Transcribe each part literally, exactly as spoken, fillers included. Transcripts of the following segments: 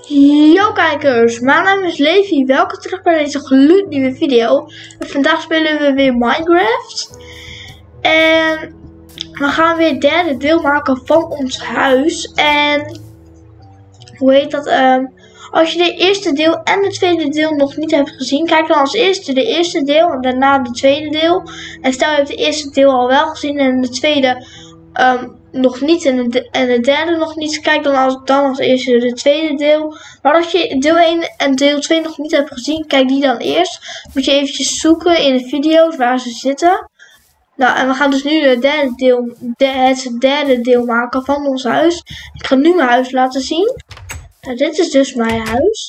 Yo kijkers, mijn naam is Levi, welkom terug bij deze gloednieuwe video. En vandaag spelen we weer Minecraft. En we gaan weer het derde deel maken van ons huis. En hoe heet dat? Um, als je de eerste deel en het tweede deel nog niet hebt gezien, kijk dan als eerste de eerste deel en daarna de tweede deel. En stel je hebt de eerste deel al wel gezien en de tweede um, nog niet en het, en het derde nog niet, kijk dan als, dan als eerste de tweede deel. Maar als je deel één en deel twee nog niet hebt gezien, kijk die dan eerst. Moet je eventjes zoeken in de video's waar ze zitten. Nou, en we gaan dus nu het derde deel, de, het derde deel maken van ons huis. Ik ga nu mijn huis laten zien. Nou, dit is dus mijn huis.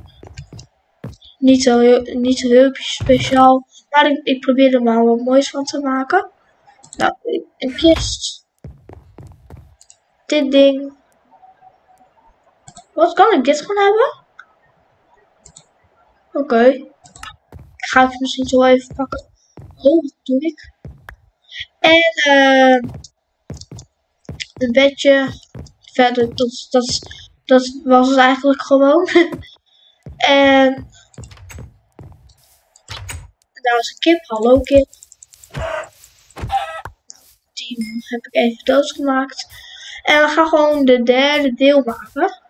Niet zo heel, niet zo heel speciaal, maar ik, ik probeer er maar wat moois van te maken. Nou, een kist. Dit ding. Wat kan ik dit gewoon hebben? Oké. Okay. Ik ga het misschien zo even pakken. Oh, wat doe ik? En uh, een bedje. Verder, dat, dat, dat was het eigenlijk gewoon. En daar is een kip. Hallo kip. Die heb ik even doodgemaakt. En we gaan gewoon de derde deel maken.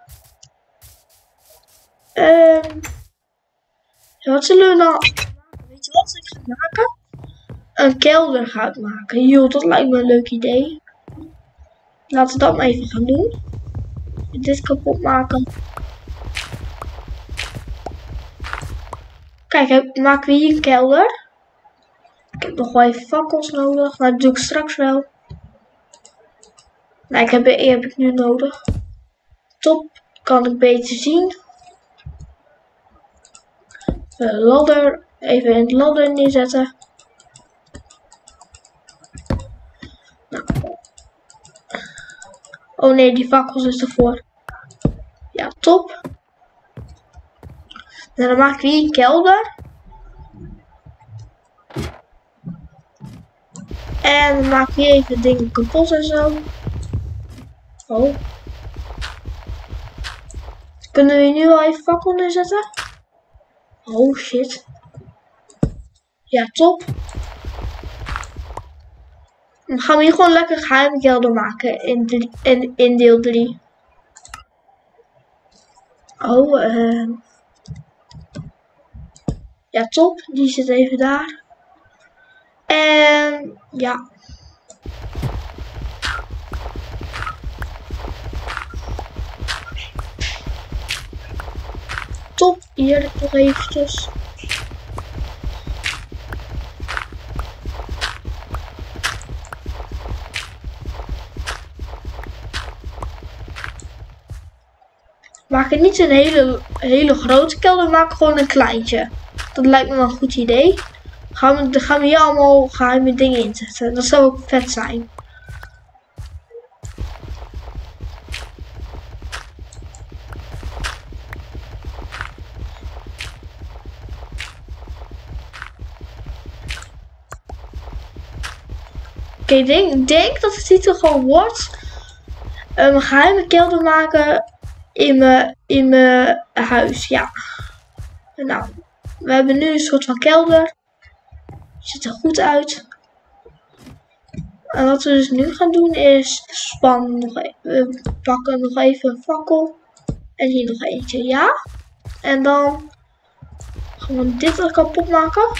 Um, wat zullen we dan maken? Weet je wat ik ga maken? Een kelder ga ik maken. Joh, dat lijkt me een leuk idee. Laten we dat maar even gaan doen. Dit kapot maken. Kijk, maken we hier een kelder. Ik heb nog wel even fakkels nodig, maar dat doe ik straks wel. Nou, ik heb, die heb ik nu nodig. Top, kan ik beter zien. De ladder, even in het ladder neerzetten. Nou. Oh nee, die fakkels is ervoor. Ja, top. En dan maak ik hier een kelder. En dan maak ik hier even dingen kapot en zo. Oh. Kunnen we nu al even fakkel neerzetten? Oh shit. Ja, top. Dan gaan we hier gewoon lekker geheime kelder maken in, de, in, in deel drie. Oh, eh. Uh. Ja, top. Die zit even daar. En ja. Top, hier nog eventjes. Maak het niet een hele, hele grote kelder, maak gewoon een kleintje. Dat lijkt me wel een goed idee. Gaan we, dan gaan we hier allemaal geheime dingen inzetten. Dat zou ook vet zijn. Oké, ik denk, denk dat het titel gewoon wordt. Um, een geheime kelder maken in mijn in mijn huis. Ja. Nou, we hebben nu een soort van kelder. Ziet er goed uit. En wat we dus nu gaan doen is spannen. Nog even, we pakken nog even een fakkel. En hier nog eentje. Ja. En dan gaan we dit er kapot maken.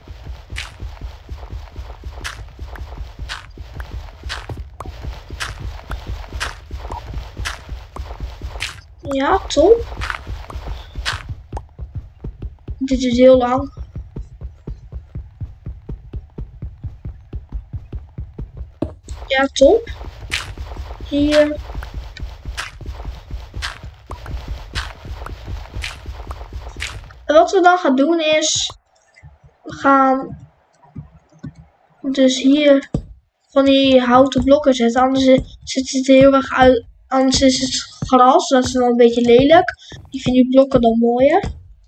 Ja, top. Dit is heel lang. Ja, top. Hier. En wat we dan gaan doen is, we gaan dus hier van die houten blokken zetten. Anders zit het heel erg uit. Anders is het gras, dat is wel een beetje lelijk. Ik vind die blokken dan mooier.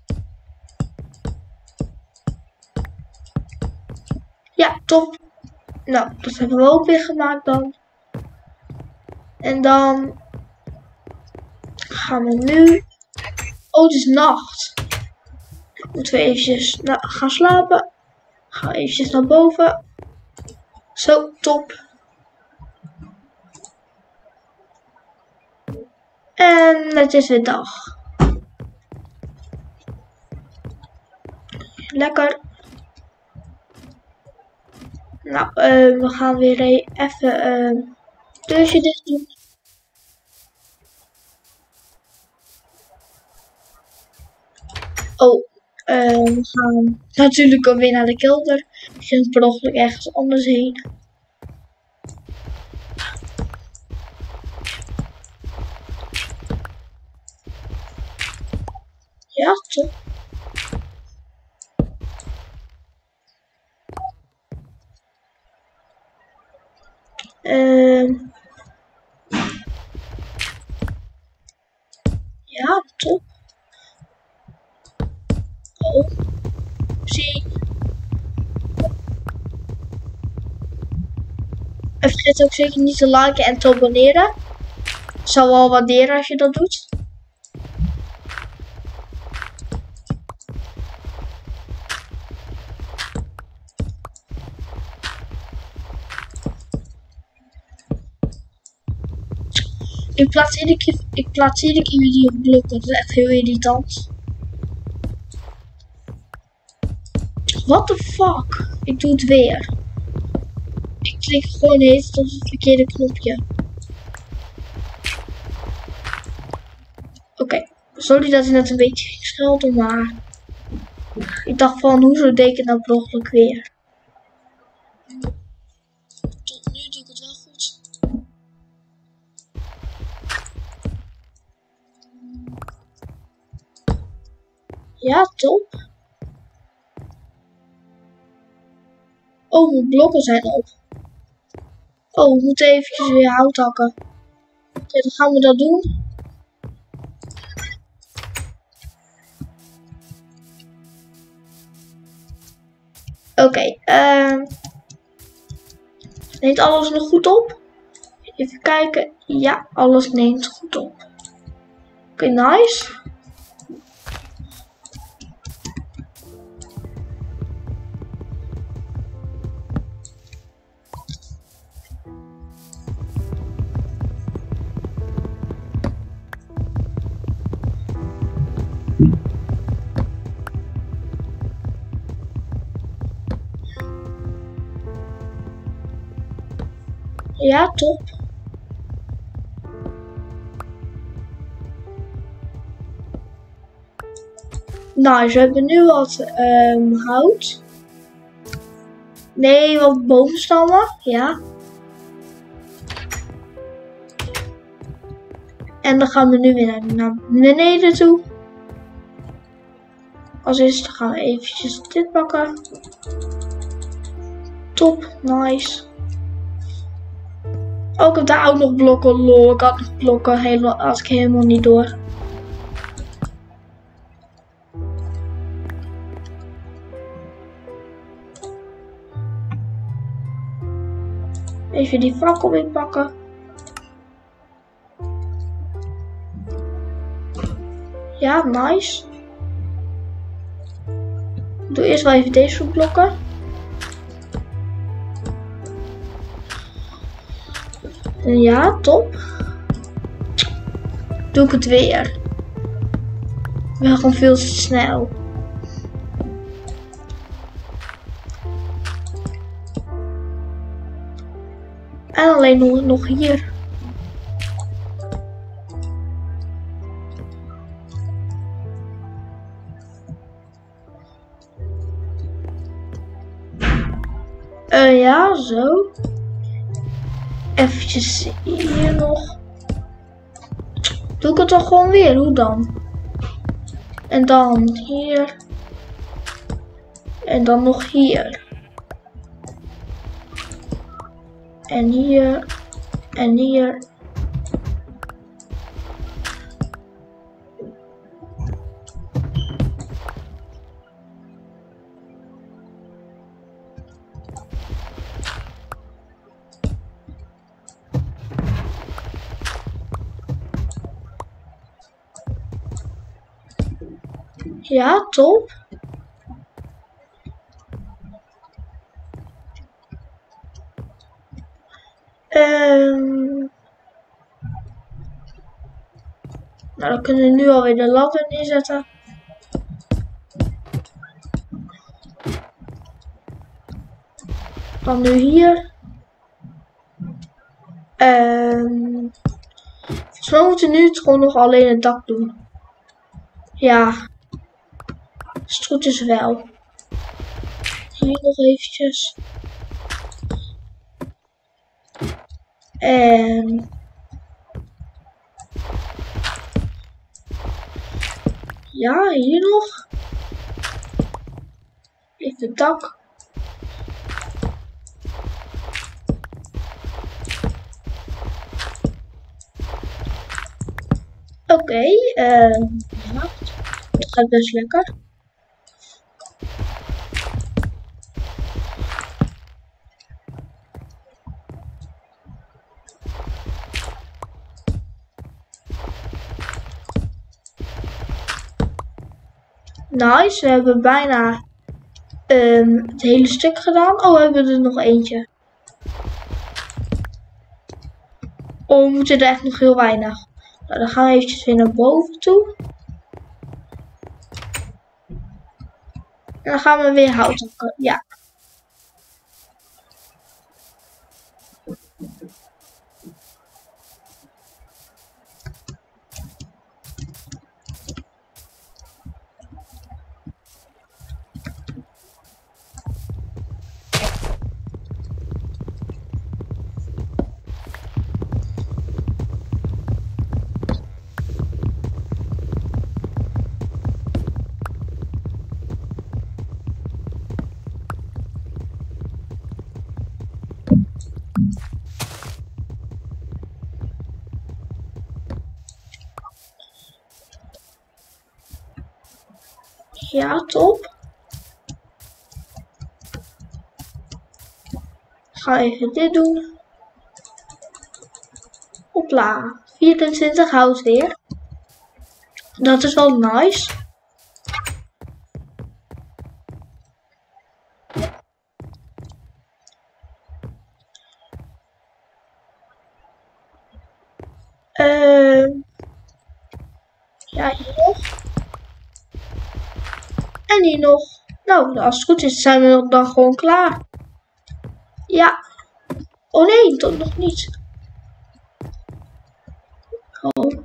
Ja, top. Nou, dat hebben we ook weer gemaakt dan. En dan gaan we nu Oh, het is nacht. Moeten we eventjes gaan slapen. Gaan we eventjes naar boven. Zo, top. En het is weer dag. Lekker. Nou, uh, we gaan weer even een uh, deurtje dicht doen. Oh, uh, we gaan natuurlijk ook weer naar de kelder. Ik ging per ongeluk ergens anders heen. Ja, toch? Uh, ja, top. Oh, zie. En vergeet ook zeker niet te liken en te abonneren. Ik zal wel waarderen als je dat doet. Ik plaats iedere keer, ik plaats iedere keer weer die op blokken. Dat is echt heel irritant. What the fuck? Ik doe het weer. Ik klik gewoon eens op het verkeerde knopje. Oké, okay. Sorry dat ik net een beetje ging schelden, maar ik dacht van hoezo deed ik het nou per ongeluk weer. Tot nu doe ik het wel goed. Ja, top. Oh, mijn blokken zijn op. Oh, we moeten eventjes weer hout hakken. Oké, okay, dan gaan we dat doen. Oké, okay, uh, neemt alles nog goed op? Even kijken. Ja, alles neemt goed op. Oké, okay, nice. Ja, top. Nou, we hebben nu wat um, hout. Nee, wat boomstammen. Ja. En dan gaan we nu weer naar, naar beneden toe. Als eerste gaan we eventjes dit pakken. Top, nice. Ook ik heb daar ook nog blokken, lol. Ik had nog blokken, helemaal, had ik helemaal niet door. Even die fakkel weer pakken. Ja, nice. Ik doe eerst wel even deze blokken. Ja, top. Doe ik het weer. Ik ben gewoon veel te snel. En alleen nog, nog hier. Uh, ja, zo. Eventjes hier nog. Doe ik het dan gewoon weer? Hoe dan? En dan hier. En dan nog hier. En hier. En hier. Ja, top. Um, nou, dan kunnen we nu alweer de ladder neerzetten. Dan nu hier. Um, volgens mij moeten we nu het gewoon nog alleen het dak doen. Ja. Als het goed is wel. Hier nog eventjes. En... ja, hier nog. Even het dak. Oké, okay, uh, ja, het gaat best lekker. Nice, we hebben bijna um, het hele stuk gedaan. Oh, we hebben er nog eentje. Oh, we moeten er echt nog heel weinig. Nou, dan gaan we eventjes weer naar boven toe. En dan gaan we weer hout hakken. Ja. Ja, top. Ga even dit doen. Hopla. vierentwintig hout weer. Dat is wel nice. Uh, ja, hier nog. En hier nog. Nou, als het goed is, zijn we dan gewoon klaar. Ja. Oh nee, toch nog niet. Oh.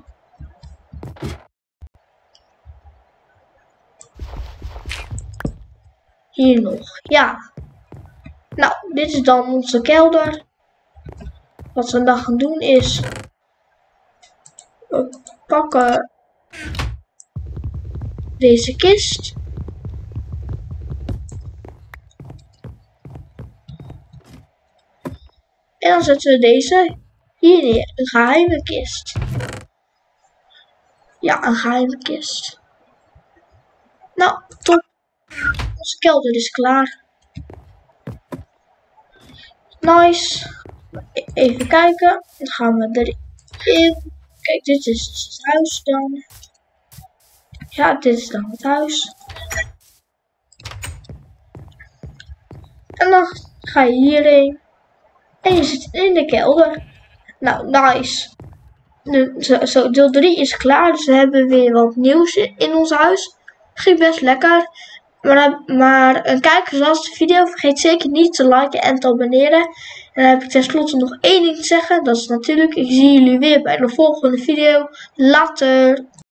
Hier nog. Ja. Nou, dit is dan onze kelder. Wat we dan gaan doen is... we pakken deze kist. En dan zetten we deze hier neer. Een geheime kist. Ja, een geheime kist. Nou, top. Onze kelder is klaar. Nice. Even kijken. Dan gaan we erin. Kijk, dit is dus het huis dan. Ja, dit is dan het huis. En dan ga je hierheen. En je zit in de kelder. Nou, nice. De, zo, zo, deel drie is klaar. Dus we hebben weer wat nieuws in, in ons huis. Ging best lekker. Maar, maar een kijker zoals de video. Vergeet zeker niet te liken en te abonneren. En dan heb ik tenslotte nog één ding te zeggen. Dat is natuurlijk, ik zie jullie weer bij de volgende video. Later.